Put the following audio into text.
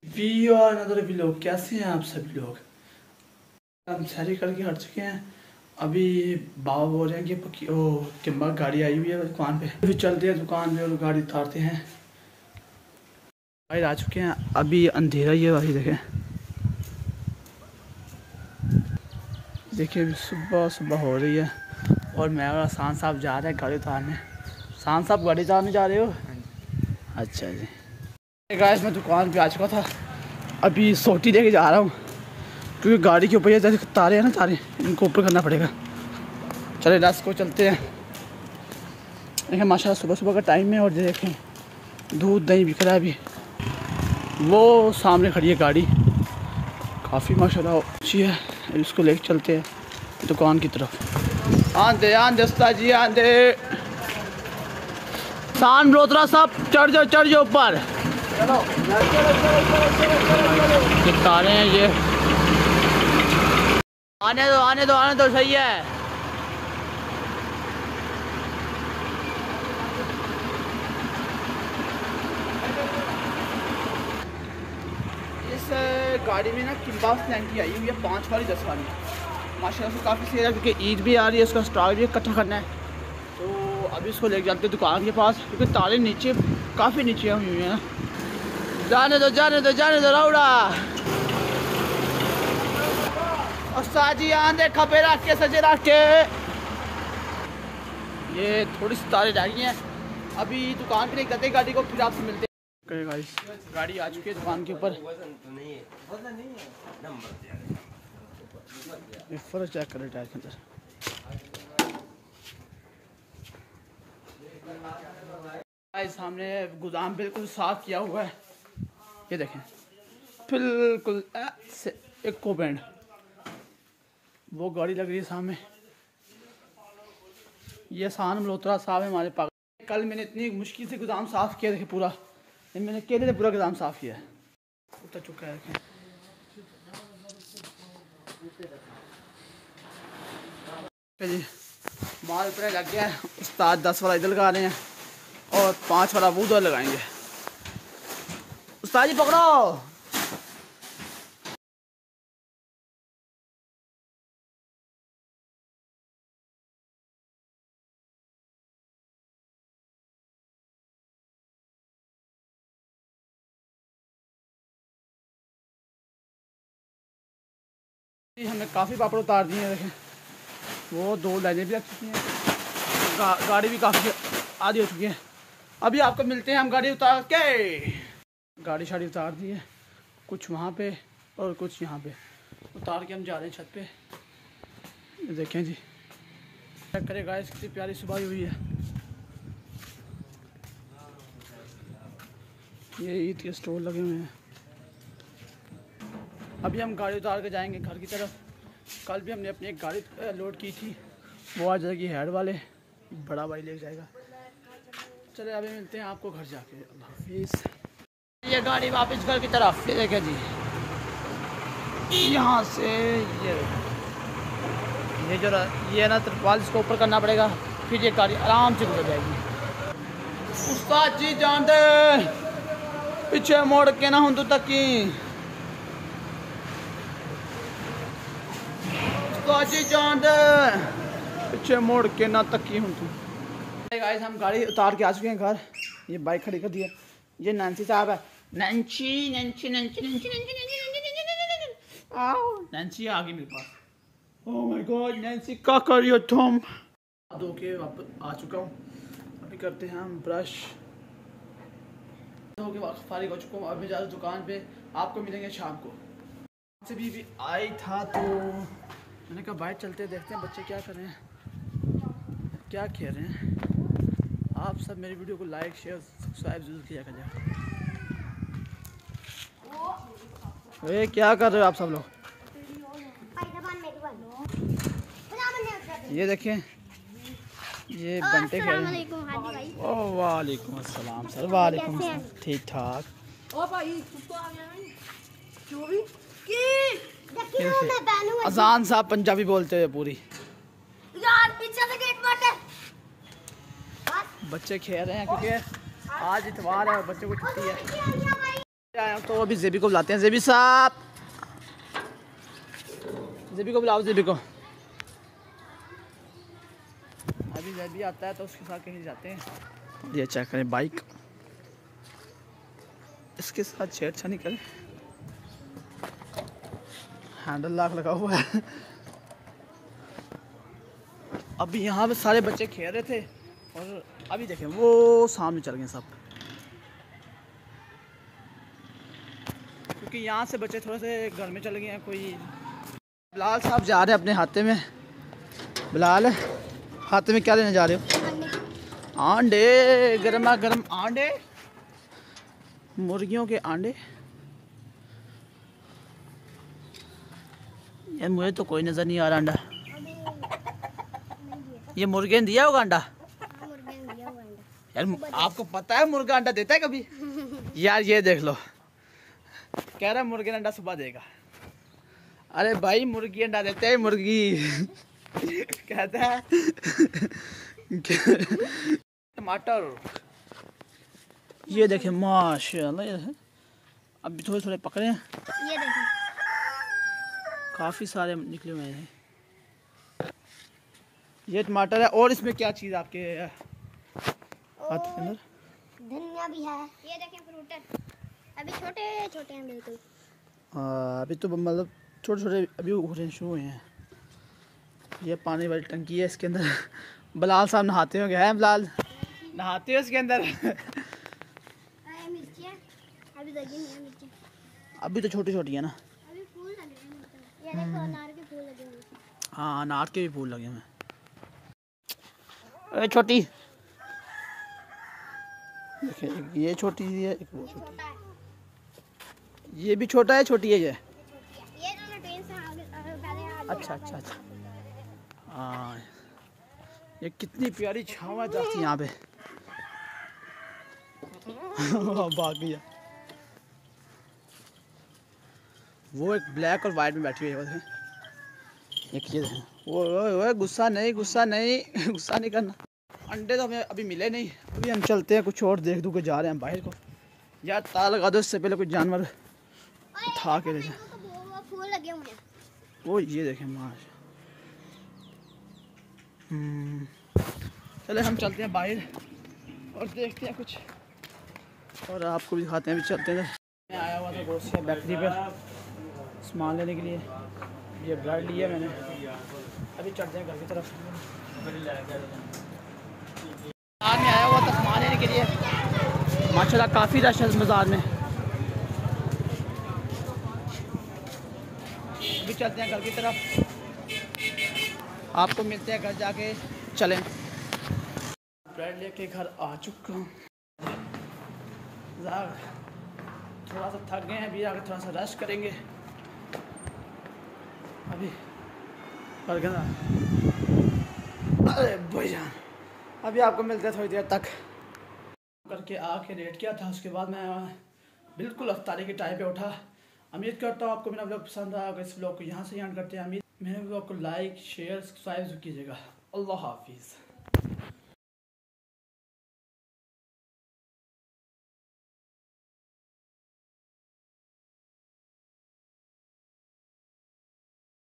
We और another vlog. कैसे हैं आप सभी लोग? हम शहरी करके हट चुके हैं। अभी बाबा बोल रहे हैं कि टिम्बर गाड़ी आई हुई है दुकान पे, अभी चलते हैं दुकान पे और गाड़ी उतारते हैं। भाई आ चुके हैं, अभी अंधेरा ही है भाई। देखिए सुबह सुबह हो रही है और मैं और आसान साहब जा रहे हैं गाड़ी उतारने। आसान साहब गाड़ी उतारने जा रहे हो? अच्छा जी। गाइस मैं दुकान पे आ चुका था, अभी सोटी लेके जा रहा हूँ क्योंकि गाड़ी के ऊपर ये जैसे तारे हैं ना, तारे इनको ऊपर करना पड़ेगा। चले रात को चलते हैं। देखें माशाल्लाह सुबह सुबह का टाइम है और देखें दूध दही बिक रहा है। अभी वो सामने खड़ी है गाड़ी, काफ़ी माशाल्लाह अच्छी है। इसको लेके चलते हैं दुकान की तरफ। आंधे उस्ताद जी आंधे। सान मल्होत्रा साहब चढ़ जाओ ऊपर। ये तारे हैं ये। आने दो सही है। इस गाड़ी में ना किम्बास 90 आई हुई है, 5 वाली 10 वाली। माशाल्लाह से काफ़ी सही है क्योंकि ईद भी आ रही है, उसका स्टॉक भी इकट्ठा करना है। तो अभी इसको लेके जाते हैं दुकान के पास क्योंकि तारे नीचे काफ़ी नीचे हुई हैं। जाने दो राउडा। उस्ताद जी आंधे खपे रख के सजे रख के। ये थोड़ी सी तारे रह गई हैं, अभी दुकान पे निकलते गाड़ी को, फिर आपसे मिलते हैं। गाड़ी आ चुकी है दुकान के ऊपर। फर्स्ट चेक करें टायर के अंदर। सामने गोदाम बिल्कुल साफ किया हुआ है, ये देखें बिल्कुल एक को बैंड। वो गाड़ी लग रही है सामने। ये सान मल्होत्रा साहब है हमारे पास। कल मैंने इतनी मुश्किल से गोदाम साफ़ किया, देखे पूरा मैंने अकेले से पूरा गोदाम साफ़ किया है। उतर चुका है जी। माल ऊपर लग गया है। उस्ताद 10 वाला इधर लगा रहे हैं और 5 वाला वो उधर लगाएंगे। उस्ताद जी पकड़ो। हमने काफ़ी पापड़ उतार दिए हैं, देखें वो 2 लाइनें भी रख चुकी हैं। गाड़ी भी काफ़ी आधी हो चुकी है। अभी आपको मिलते हैं हम गाड़ी उतार के। गाड़ी शाड़ी उतार दी है, कुछ वहाँ पे और कुछ यहाँ पे उतार के हम जा रहे हैं छत पे। देखें जी चेक करें गाइस कितनी प्यारी सुबह हुई है। ये ईद के स्टोर लगे हुए हैं। अभी हम गाड़ी उतार के जाएंगे घर की तरफ। कल भी हमने अपनी एक गाड़ी लोड की थी, वो आ जाएगी हेड वाले, बड़ा भाई ले जाएगा। चले अभी मिलते हैं आपको घर जाके। अल्लाह हाफिज़। ये गाड़ी वापस घर की तरफ, ये देखें जी यहाँ से ये ना तरपाल इसको ऊपर करना पड़ेगा, फिर ये गाड़ी आराम से गुजर जाएगी। उस्ताद जी जान दे पीछे मोड़ के ना हूँ तक की। जी जान दे पीछे मोड़ के ना तकी हूँ तू। गाइस हम गाड़ी उतार के आ चुके हैं घर। ये बाइक खड़ी कर दी है। ये नैन्सी साहब है। नैन्सी आ गई मेरे पास। ओह माय गॉड नैन्सी क्या कर रही हो तुम? धो के वापस आ चुका हूँ। अभी करते हैं हम ब्रश। धो के वापस फारिग हो चुका हूँ। अभी जा रहा हूँ दुकान पे, आपको मिलेंगे शाम को। से भी आई था तो मैंने कहा बाहर चलते देखते हैं बच्चे क्या कर रहे हैं, क्या खेल रहे हैं। आप सब मेरी वीडियो को लाइक शेयर सब्सक्राइब जरूर किया करिए। ये क्या कर रहे हो आप सब लोग? ये देखें ये बंटे खेल रहे हैं। ओह वालेकुम अस्सलाम सर। वालेकुम अस्सलाम। ठीक ठाक। अजान साहब पंजाबी बोलते हुए पूरी। यार पीछे से गेट मारते। बच्चे खेल रहे हैं क्योंकि आज इतवार है और बच्चों को छुट्टी है। आया तो अभी जेबी को बुलाते हैं। जेबी साहब, जेबी को बुलाओ, जेबी को। अभी जेबी आता है तो उसके साथ कहीं जाते हैं। ये चेक करें बाइक, इसके साथ छेड़छाड़ी करें। हैंडल लॉक लगा हुआ है। अभी यहाँ पे सारे बच्चे खेल रहे थे और अभी देखें वो सामने चल गए सब, क्योंकि यहाँ से बच्चे थोड़े से घर में चले गए हैं। कोई बिलाल साहब जा रहे हैं अपने हाथे में। बिलाल, हाथे में क्या लेने जा रहे हो? अंडे, गर्मा गर्म अंडे, मुर्गियों के अंडे। यार मुझे तो कोई नज़र नहीं आ रहा अंडा। ये मुर्गे ने दिया होगा अंडा? यार आपको पता है मुर्गा अंडा देता है कभी? यार ये देख लो, कह रहा है मुर्गे ने अंडा सुबह देगा। अरे भाई मुर्गी अंडा देते है, मुर्गी कहता है। टमाटर ये देखें माशाल्लाह, ये अभी थोड़े थोड़े पकड़े हैं। ये देखें काफ़ी सारे निकले हुए हैं। ये टमाटर है। और इसमें क्या चीज़ आपके हाथ के अंदर? धनिया भी है। ये देखें फ्रूटर, अभी छोटे छोटे हैं बिल्कुल। अभी तो मतलब छोटे छोटे अभी उगने शुरू हुए हैं। ये पानी वाली टंकी है, इसके अंदर बिलाल साहब नहाते होंगे। हैं बिलाल, नहाते हो इसके अंदर? अभी मिर्ची, अभी तो छोटी छोटी है ना। अभी फूल लगे हैं। ये देखो अनार के फूल लगे हुए हैं। हाँ अनार के भी फूल लगे हैं। अरे छोटी देखिए, ये छोटी है, एक वो छोटी, ये भी छोटा है, छोटी है ये। दोनों ट्विंस हैं। अच्छा अच्छा अच्छा, हाँ ये कितनी प्यारी छावा जाती है यहाँ पे। भाग गया। वो एक ब्लैक और वाइट में बैठी हुई है। एक ये वो गुस्सा नहीं, गुस्सा नहीं, गुस्सा नहीं करना। अंडे तो हमें अभी मिले नहीं। अभी हम चलते हैं, कुछ और देख दूँ के जा रहे हैं बाहर को। यार ताला लगा दो, इससे पहले कुछ जानवर उठा के ले जाए। फूल लगे हुए हैं। वो ये देखें माश। चले हम चलते हैं बाहर और देखते हैं कुछ, और आपको भी दिखाते हैं। अभी चलते हैं। मैं आया हुआ था गोशिया बेकरी पर सामान लेने के लिए। ये ब्रेड लिया मैंने। अभी चलते हैं घर की तरफ। बाजार में आया हुआ था सामान लेने के लिए। माशाल्लाह काफ़ी रश है बाज़ार में। अभी चलते हैं घर की तरफ, आपको मिलते हैं घर जाके। चलें। ब्रेड लेके घर आ चुका हूँ। थोड़ा सा थक गए हैं, अभी आगे थोड़ा सा रेस्ट करेंगे। अभी अरे भैया, अभी आपको मिलते हैं थोड़ी देर तक। करके आके लेट किया था, उसके बाद मैं बिल्कुल अफ्तारी के टाइम पे उठा। उम्मीद करता हूँ आपको मेरा ब्लॉग पसंद आया। इस ब्लॉग को यहाँ से एंड करते हैं। मेरे ब्लॉग को लाइक शेयर सब्सक्राइब कीजिएगा। अल्लाह हाफिज़।